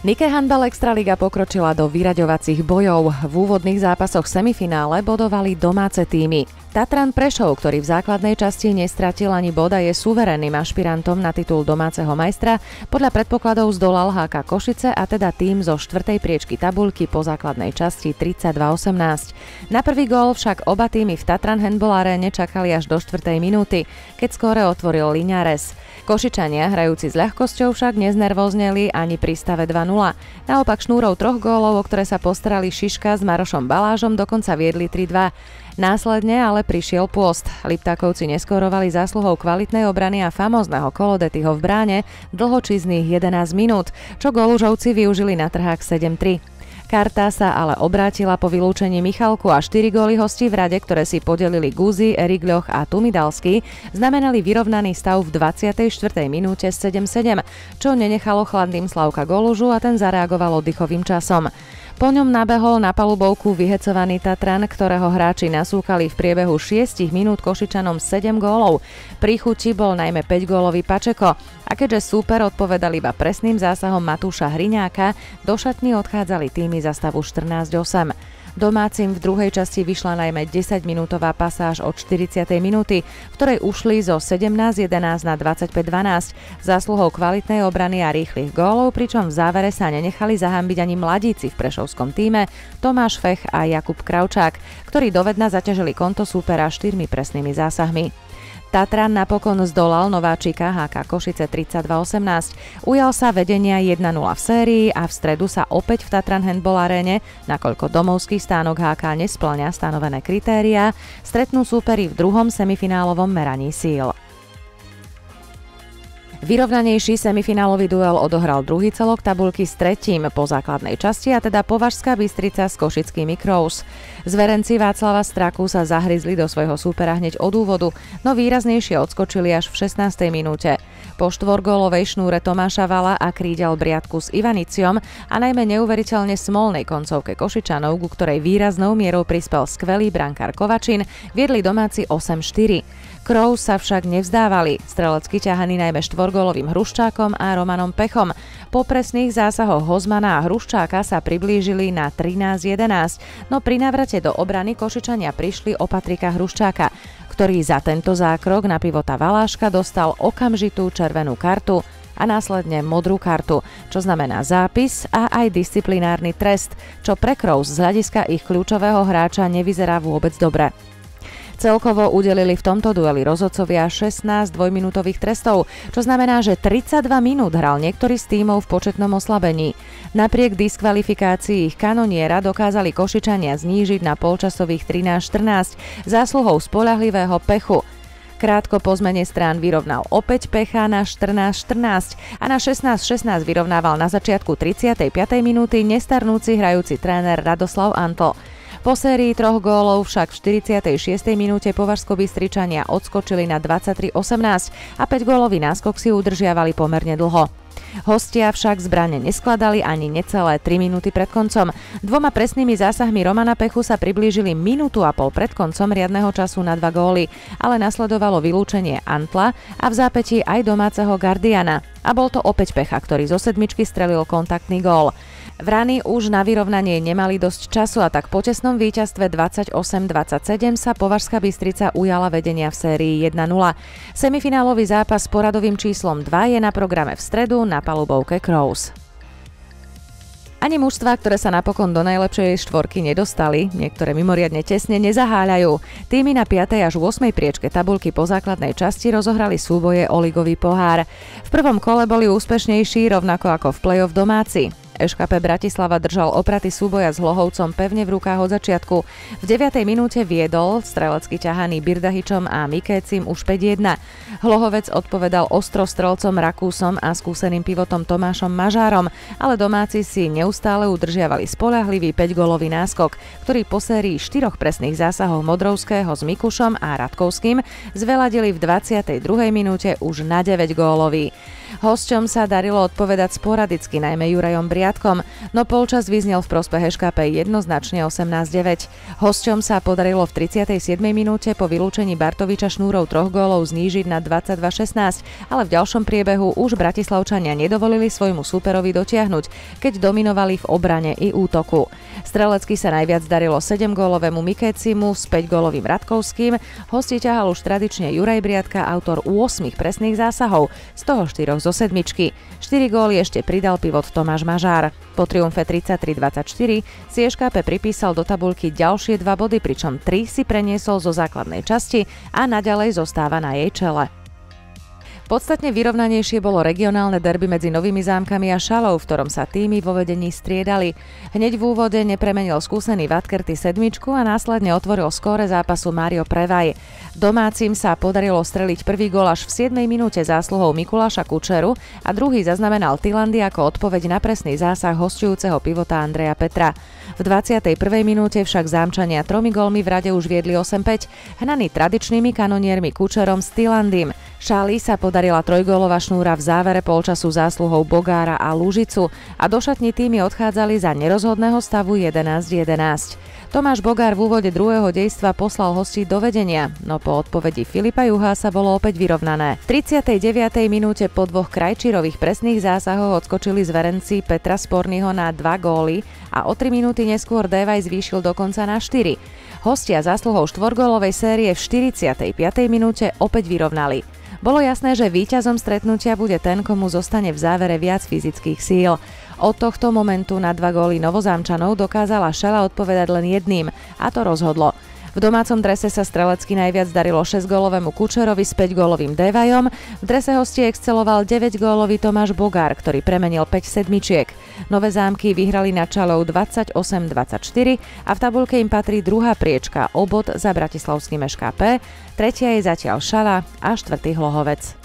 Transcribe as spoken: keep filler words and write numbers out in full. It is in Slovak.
Nike Handball Extraliga pokročila do vyraďovacích bojov. V úvodných zápasoch semifinále bodovali domáce tímy. Tatran Prešov, ktorý v základnej časti nestratil ani boda, je suverénnym ašpirantom na titul domáceho majstra. Podľa predpokladov zdolal há ká Košice a teda tým zo štvrtej priečky tabuľky po základnej časti tridsaťdva osemnásť. Na prvý gól však oba týmy v Tatran Handball Aréne čakali až do štvrtej minúty, keď skóre otvoril Liňares. Košičania, hrajúci s ľahkosťou, však neznervózneli ani pri stave dva nula. Naopak šnúrou troch gólov, o ktoré sa postarali Šiška s Marošom Balážom, dokonca viedli tri dva. Následne ale prišiel pôst. Liptákovci neskórovali zásluhou kvalitnej obrany a famózneho Kolodetyho v bráne dlhočíznych jedenásť minút, čo Golužovci využili na trhák sedem tri. Karta sa ale obrátila po vylúčení Michalku a štyri góly hostí v rade, ktoré si podelili Guzi, Erigľoch a Tumidalský, znamenali vyrovnaný stav v dvadsiatej štvrtej minúte sedem sedem, čo nenechalo chladným Slavka Golužu a ten zareagoval oddychovým časom. Po ňom nabehol na palubovku vyhecovaný Tatran, ktorého hráči nasúkali v priebehu šiestich minút Košičanom sedem gólov. Pri chuti bol najmä päťgólový Pačeko. A keďže súper odpovedal iba presným zásahom Matúša Hriňáka, do šatní odchádzali týmy za stavu štrnásť osem. Domácim v druhej časti vyšla najmä desaťminútová pasáž od štyridsiatej minúty, v ktorej ušli zo sedemnásť jedenásť na dvadsaťpäť dvanásť zásluhou kvalitnej obrany a rýchlych gólov, pričom v závere sa nenechali zahambiť ani mladíci v prešovskom tíme Tomáš Fech a Jakub Kravčák, ktorí dovedna zaťažili konto súpera štyrmi presnými zásahmi. Tatran napokon zdolal nováčika há ká Košice tridsaťdva osemnásť. Ujal sa vedenia jeden nula v sérii a v stredu sa opäť v Tatran Handball Aréne, nakoľko domovský stánok há ká nespĺňa stanovené kritériá, stretnú súperi v druhom semifinálovom meraní síl. Vyrovnanejší semifinálový duel odohral druhý celok tabuľky s tretím po základnej časti, a teda Považská Bystrica s košickými Crows. Zverenci Václava Straku sa zahryzli do svojho súpera hneď od úvodu, no výraznejšie odskočili až v šestnástej minúte. Po štvorgólovej šnúre Tomáša Vala a kríďal Briatku s Ivaniciom a najmä neuveriteľne smolnej koncovke Košičanov, ku ktorej výraznou mierou prispel skvelý brankár Kovačin, viedli domáci osem štyri. Crows sa však nevzdávali, strelecky ťahaní najmä štvorgólovým Hruščákom a Romanom Pechom. Po presných zásahoch Hozmana a Hruščáka sa priblížili na trinásť jedenásť, no pri návrate do obrany Košičania prišli o Patrika Hruščáka, ktorý za tento zákrok na pivota Valáška dostal okamžitú červenú kartu a následne modrú kartu, čo znamená zápis a aj disciplinárny trest, čo pre Crows z hľadiska ich kľúčového hráča nevyzerá vôbec dobre. Celkovo udelili v tomto dueli rozhodcovia šestnásť dvojminútových trestov, čo znamená, že tridsaťdva minút hral niektorý z tímov v početnom oslabení. Napriek diskvalifikácii ich kanoniera dokázali Košičania znížiť na polčasových trinásť štrnásť zásluhou spoľahlivého Pechu. Krátko po zmene strán vyrovnal opäť Pecha na štrnásť štrnásť a na šestnásť šestnásť vyrovnával na začiatku tridsiatej piatej minúty nestarnúci hrajúci tréner Radoslav Antl. Po sérii troch gólov však v štyridsiatej šiestej minúte Považsko-Bystričania odskočili na dvadsaťtri osemnásť a päťgólový náskok si udržiavali pomerne dlho. Hostia však zbrane neskladali ani necelé tri minúty pred koncom. Dvoma presnými zásahmi Romana Pechu sa priblížili minútu a pol pred koncom riadneho času na dva góly, ale nasledovalo vylúčenie Antla a v zápätí aj domáceho Gardiana. A bol to opäť Pecha, ktorý zo sedmičky strelil kontaktný gól. Vrany už na vyrovnanie nemali dosť času a tak po tesnom víťazstve dvadsaťosem dvadsaťsedem sa Považská Bystrica ujala vedenia v sérii jeden nula. Semifinálový zápas s poradovým číslom dva je na programe v stredu na palubovke Crows. Ani mužstvá, ktoré sa napokon do najlepšej štvorky nedostali, niektoré mimoriadne tesne nezaháľajú. Týmy na piatej až ôsmej priečke tabuľky po základnej časti rozohrali súboje o ligový pohár. V prvom kole boli úspešnejší rovnako ako v play-off domáci. eš ká pé Bratislava držal opraty súboja s Hlohovcom pevne v rukách od začiatku. V deviatej minúte viedol strelecky ťahaný Birdahičom a Mikécim už päť jedna. Hlohovec odpovedal ostro strelcom Rakúsom a skúseným pivotom Tomášom Mažárom, ale domáci si neustále udržiavali spoľahlivý päťgólový náskok, ktorý po sérii štyroch presných zásahov Modrovského s Mikušom a Radkovským zveladili v dvadsiatej druhej minúte už na deväť gólový. Hosťom sa darilo odpovedať sporadicky, najmä Jurajom Briatkom, riadkom, no polčas vyznel v prospech eš ká pé jednoznačne osemnásť deväť. Hosťom sa podarilo v tridsiatej siedmej minúte po vylúčení Bartoviča Šnúrov troch gólov znížiť na dvadsaťdva šestnásť, ale v ďalšom priebehu už Bratislavčania nedovolili svojmu súperovi dotiahnuť, keď dominovali v obrane i útoku. Strelecky sa najviac darilo sedemgólovému Mikecimu s päťgólovým Radkovským, hosti ťahal už tradične Juraj Briadka, autor ôsmich presných zásahov, z toho štyroch zo sedmičky. štyri góly ešte pridal pivot Tomáš Mažár. Po triumfe tridsaťtri dvadsaťštyri si eš ká pé pripísal do tabuľky ďalšie dva body, pričom tri si preniesol zo základnej časti a naďalej zostáva na jej čele. Podstatne vyrovnanejšie bolo regionálne derby medzi Novými Zámkami a Šalou, v ktorom sa týmy vo vedení striedali. Hneď v úvode nepremenil skúsený Vatkerty sedmičku a následne otvoril skóre zápasu Mário Prevaj. Domácim sa podarilo streliť prvý gól až v siedmej minúte zásluhou Mikuláša Kučeru a druhý zaznamenal Tilandy ako odpoveď na presný zásah hosťujúceho pivota Andreja Petra. V dvadsiatej prvej minúte však Zámčania tromi gólmi v rade už viedli osem päť, hnaní tradičnými kanoniermi Kučerom s Tilandym. Šali sa podarila trojgólová šnúra v závere polčasu zásluhou Bogára a Lužicu a do šatní týmy odchádzali za nerozhodného stavu jedenásť jedenásť. Tomáš Bogár v úvode druhého dejstva poslal hostí do vedenia, no po odpovedi Filipa Juhása bolo opäť vyrovnané. V tridsiatej deviatej minúte po dvoch Krajčírových presných zásahoch odskočili zverenci Petra Spornyho na dva góly a o tri minúty neskôr Dévaj zvýšil dokonca na štyri. Hostia zásluhou štvorgólovej série v štyridsiatej piatej minúte opäť vyrovnali. Bolo jasné, že víťazom stretnutia bude ten, komu zostane v závere viac fyzických síl. Od tohto momentu na dva góly Novozámčanov dokázala Šala odpovedať len jedným a to rozhodlo. V domácom drese sa strelecky najviac darilo šesťgólovému Kučerovi s päťgólovým Dévajom, v drese hostí exceloval deväťgólový Tomáš Bogár, ktorý premenil päť sedmičiek. Nové Zámky vyhrali nad Šalou dvadsaťosem dvadsaťštyri a v tabuľke im patrí druhá priečka o bod za bratislavským eš ká pé, tretia je zatiaľ Šala a štvrtý Hlohovec.